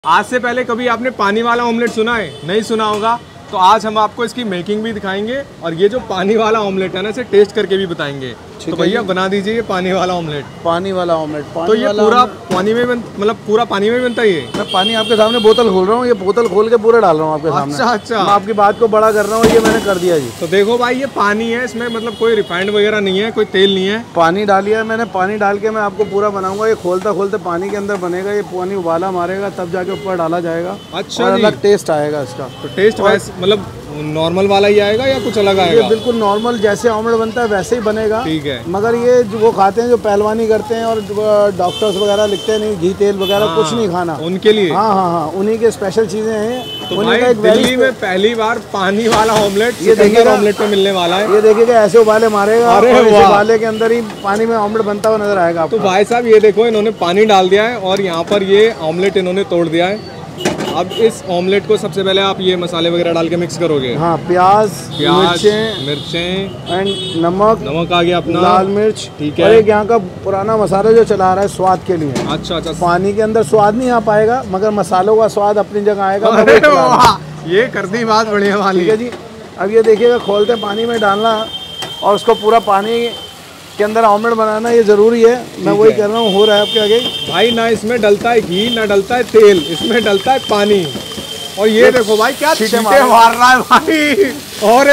आज से पहले कभी आपने पानी वाला ऑमलेट सुना है? नहीं सुना होगा। तो आज हम आपको इसकी मेकिंग भी दिखाएंगे और ये जो पानी वाला ऑमलेट है ना, इसे टेस्ट करके भी बताएंगे। तो भैया बना दीजिए ये पानी वाला ऑमलेट। पानी वाला ऑमलेट तो ये पूरा पानी में मतलब पूरा पानी में बनता है ये? मैं पानी आपके सामने बोतल खोल रहा हूँ, ये बोतल खोल के पूरा डाल रहा हूँ आपके सामने। अच्छा मैं आपकी बात को बड़ा कर रहा हूँ, ये मैंने कर दिया जी। तो देखो भाई, ये पानी है, इसमें मतलब कोई रिफाइंड वगैरह नहीं है, कोई तेल नहीं है। पानी डालिया है मैंने, पानी डाल के मैं आपको पूरा बनाऊंगा। ये खोलता खोलते पानी के अंदर बनेगा, ये पानी उबाला मारेगा तब जाके ऊपर डाला जाएगा। अच्छा, अलग टेस्ट आएगा इसका। तो टेस्ट वैसे मतलब नॉर्मल वाला ही आएगा या कुछ अलग आएगा? ये बिल्कुल नॉर्मल जैसे ऑमलेट बनता है वैसे ही बनेगा। ठीक है। मगर ये जो वो खाते हैं, जो पहलवानी करते हैं और डॉक्टर्स वगैरह लिखते हैं नहीं घी तेल वगैरह कुछ नहीं खाना, उनके लिए। हाँ, उन्हीं के स्पेशल चीजें हैं। तो भाई दिल्ली में पहली बार पानी वाला ऑमलेट ये देखिएगा, ऑमलेट पे मिलने वाला है। ये देखिएगा ऐसे उबाले मारेगा और इस उबाले के अंदर ही पानी में ऑमलेट बनता हुआ नजर आएगा आपको। तो भाई साहब ये देखो, इन्होंने पानी डाल दिया है और यहाँ पर ये ऑमलेट इन्होंने तोड़ दिया है। अब इस ऑमलेट को सबसे पहले आप ये मसाले वगैरह डाल के मिक्स करोगे। हाँ, प्याज, मिर्चें एंड नमक आ गया अपना, लाल मिर्च। ठीक है। और एक यहाँ का पुराना मसाला जो चला रहा है स्वाद के लिए। अच्छा। पानी के अंदर स्वाद नहीं आ पाएगा मगर मसालों का स्वाद अपनी जगह आएगा। ये कर दी बात बढ़िया वाली। ठीक है जी। अब ये देखिएगा, खोलते पानी में डालना और उसको पूरा पानी के अंदर ऑमलेट बनाना ये जरूरी है। मैं वही कर रहा हूँ, हो रहा है आपके आगे। भाई ना इसमें डलता है घी, ना डलता है तेल, इसमें डलता है पानी। और ये देखो भाई क्या छींटे मार रहा है भाई। और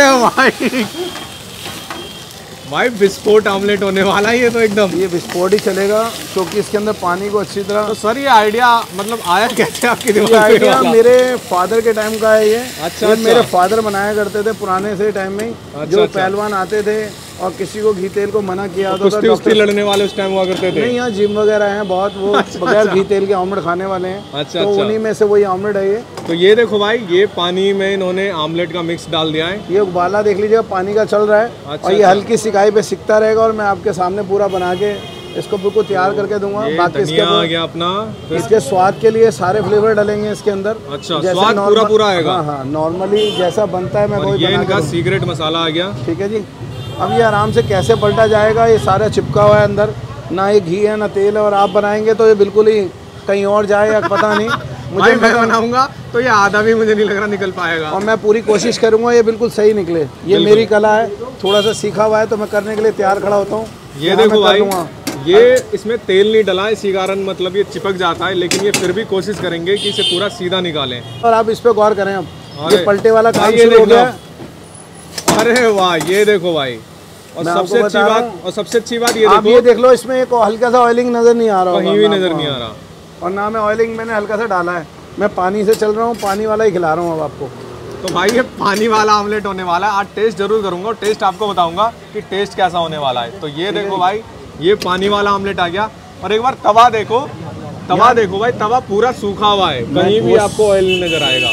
भाई विस्फोट ऑमलेट होने वाला है ये तो एकदम। ये विस्फोट ही चलेगा क्योंकि इसके अंदर पानी को अच्छी तरह। तो सर ये आइडिया मतलब आया कैसे आपके दिमाग में? आइडिया मेरे फादर के टाइम का है ये। अच्छा। मेरे फादर बनाया करते थे पुराने से टाइम में। जो पहलवान आते थे और किसी को घी तेल को मना किया तो कुश्ती लड़ने वाले उस टाइम हुआ करते थे। नहीं, यहाँ जिम वगैरह हैं बहुत, वो बगैर घी तेल के ऑमलेट खाने वाले हैं। अच्छा। तो उन्हीं में से वही ऑमलेट है ये। तो ये देखो भाई, ये पानी में इन्होंने ऑमलेट का मिक्स डाल दिया है। ये उबाला देख लीजिए, पानी का चल रहा है। और ये हल्की सिकाई पे सिकता रहेगा और मैं आपके सामने पूरा बना के इसको बिल्कुल तैयार करके दूंगा। बाकी इसके आ गया अपना, इसके स्वाद के लिए सारे फ्लेवर डालेंगे इसके अंदर। अच्छा, स्वाद पूरा आएगा। हाँ, नॉर्मली जैसा बनता है मैं वही ये इनका सीक्रेट मसाला आ गया। ठीक है जी। अब ये आराम से कैसे पलटा जाएगा, ये सारा चिपका हुआ है अंदर, ना ये घी है ना तेल है। और आप बनाएंगे तो ये बिल्कुल ही कहीं और जाए या पता नहीं। मुझे मैं बनाऊंगा तो ये आधा भी मुझे नहीं लग रहा निकल पाएगा। और मैं पूरी कोशिश करूंगा ये बिल्कुल सही निकले। ये मेरी कला है, थोड़ा सा सीखा हुआ है तो मैं करने के लिए तैयार खड़ा होता हूँ। ये देखो भाई, ये इसमें तेल नहीं डला, इसी कारण मतलब ये चिपक जाता है, लेकिन ये फिर भी कोशिश करेंगे कि इसे पूरा सीधा निकालें। और आप इस पे गौर करें, अब ये पलटे वाला काम शुरू हो गया। अरे वाह, ये देखो भाई। और सबसे अच्छी बात ये देखो, ये देख लो, इसमें एक हल्का सा ऑयलिंग नजर नहीं आ रहा, कहीं भी नजर नहीं आ रहा। और ना मैं ऑयलिंग मैंने हल्का सा डाला है, मैं पानी से चल रहा हूँ, पानी वाला ही खिला रहा हूँ अब आपको। तो भाई ये पानी वाला ऑमलेट होने वाला है। आज टेस्ट जरूर करूंगा और टेस्ट आपको बताऊंगा कि टेस्ट कैसा होने वाला है। तो ये देखो भाई, ये पानी वाला ऑमलेट आ गया। और एक बार तवा देखो भाई, तवा पूरा सूखा हुआ है, कहीं भी आपको ऑयल नहीं नजर आएगा।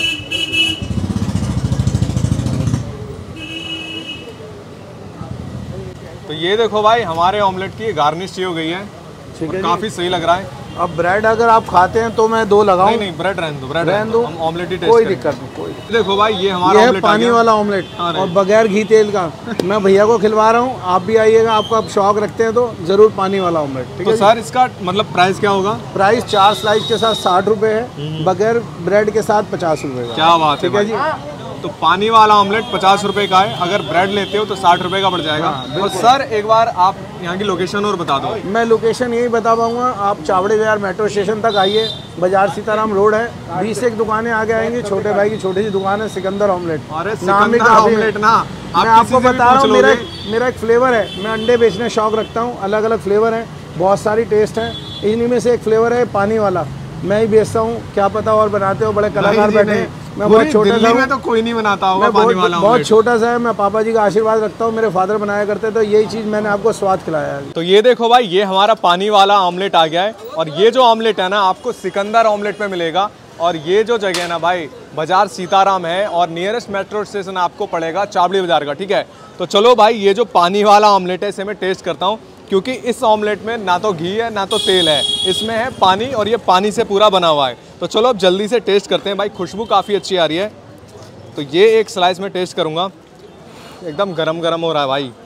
तो ये देखो भाई, हमारे ऑमलेट की गार्निश हो गई है, काफी सही लग रहा है। अब ब्रेड अगर आप खाते हैं तो मैं 2 लगाऊं? नहीं, ब्रेड रहने दो, हम ऑमलेट ही टेस्ट कोई दिक्कत नहीं, कोई। देखो भाई, ये हमारा ऑमलेट पानी वाला ऑमलेट और बगैर घी तेल का मैं भैया को खिलवा रहा हूँ। आप भी आइएगा, आपको आप शौक रखते हैं तो जरूर पानी वाला ऑमलेट। ठीक है सर, इसका मतलब प्राइस क्या होगा? प्राइस 4 स्लाइस के साथ 60 रुपए है, बगैर ब्रेड के साथ 50 रुपए। क्या बात है, ठीक है जी। तो पानी वाला ऑमलेट 50 रुपए का है, अगर ब्रेड लेते हो तो 60 रुपए का पड़ जाएगा। और सर एक बार आप यहाँ की लोकेशन और बता दो। मैं लोकेशन यही बता पाऊंगा, आप चावड़ी विहार मेट्रो स्टेशन तक आइए, बाजार सीताराम रोड है, 20 एक दुकानें आगे आएंगी। छोटे भाई की छोटी सी दुकान है, सिकंदर ऑमलेट। अरे सिकंदर ऑमलेट ना, मैं आपको बता रहा हूँ, मेरा एक फ्लेवर है, मैं अंडे बेचने शौक रखता हूँ, अलग अलग फ्लेवर है, बहुत सारी टेस्ट है, इन्हीं में से एक फ्लेवर है पानी वाला, मैं ही बेचता हूँ। क्या पता और बनाते हो, बड़े कलाकार बैठे हैं। मैं बहुत छोटा सा में तो कोई नहीं बनाता होगा पानी वाला, बहुत छोटा सा है। मैं पापा जी का आशीर्वाद रखता हूँ, मेरे फादर बनाया करते, तो यही चीज़ मैंने आपको स्वाद खिलाया है। तो ये देखो भाई, ये हमारा पानी वाला ऑमलेट आ गया है। और ये जो ऑमलेट है ना, आपको सिकंदर ऑमलेट पे मिलेगा। और ये जो जगह है ना भाई, बाजार सीताराम है और नियरेस्ट मेट्रो स्टेशन आपको पड़ेगा चावड़ी बाजार का। ठीक है, तो चलो भाई, ये जो पानी वाला ऑमलेट है इसे मैं टेस्ट करता हूँ, क्योंकि इस ऑमलेट में ना तो घी है ना तो तेल है, इसमें है पानी, और ये पानी से पूरा बना हुआ है। तो चलो अब जल्दी से टेस्ट करते हैं भाई, खुशबू काफ़ी अच्छी आ रही है। तो ये एक स्लाइस में टेस्ट करूँगा, एकदम गरम गरम हो रहा है भाई।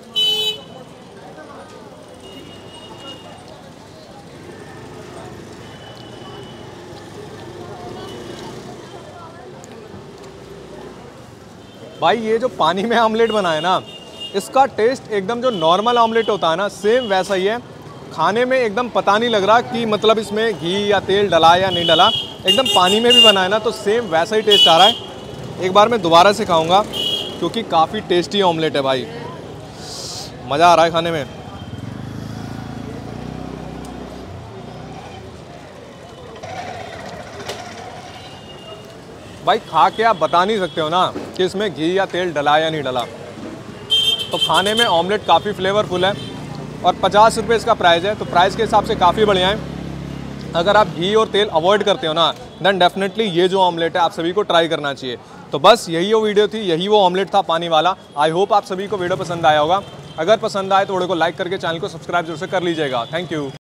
भाई ये जो पानी में ऑमलेट बना है ना, इसका टेस्ट एकदम जो नॉर्मल ऑमलेट होता है ना, सेम वैसा ही है। खाने में एकदम पता नहीं लग रहा कि मतलब इसमें घी या तेल डला या नहीं डला, एकदम पानी में भी बना है ना तो सेम वैसा ही टेस्ट आ रहा है। एक बार मैं दोबारा से खाऊंगा क्योंकि काफ़ी टेस्टी ऑमलेट है भाई, मज़ा आ रहा है खाने में। भाई खा के आप बता नहीं सकते हो ना कि इसमें घी या तेल डला या नहीं डला। तो खाने में ऑमलेट काफ़ी फ्लेवरफुल है और 50 रुपये इसका प्राइस है, तो प्राइस के हिसाब से काफ़ी बढ़िया है। अगर आप घी और तेल अवॉइड करते हो ना, देन डेफिनेटली ये जो ऑमलेट है आप सभी को ट्राई करना चाहिए। तो बस यही वो वीडियो थी, यही वो ऑमलेट था पानी वाला। आई होप आप सभी को वीडियो पसंद आया होगा। अगर पसंद आए तो वीडियो को लाइक करके चैनल को सब्सक्राइब जरूर से कर लीजिएगा। Thank you.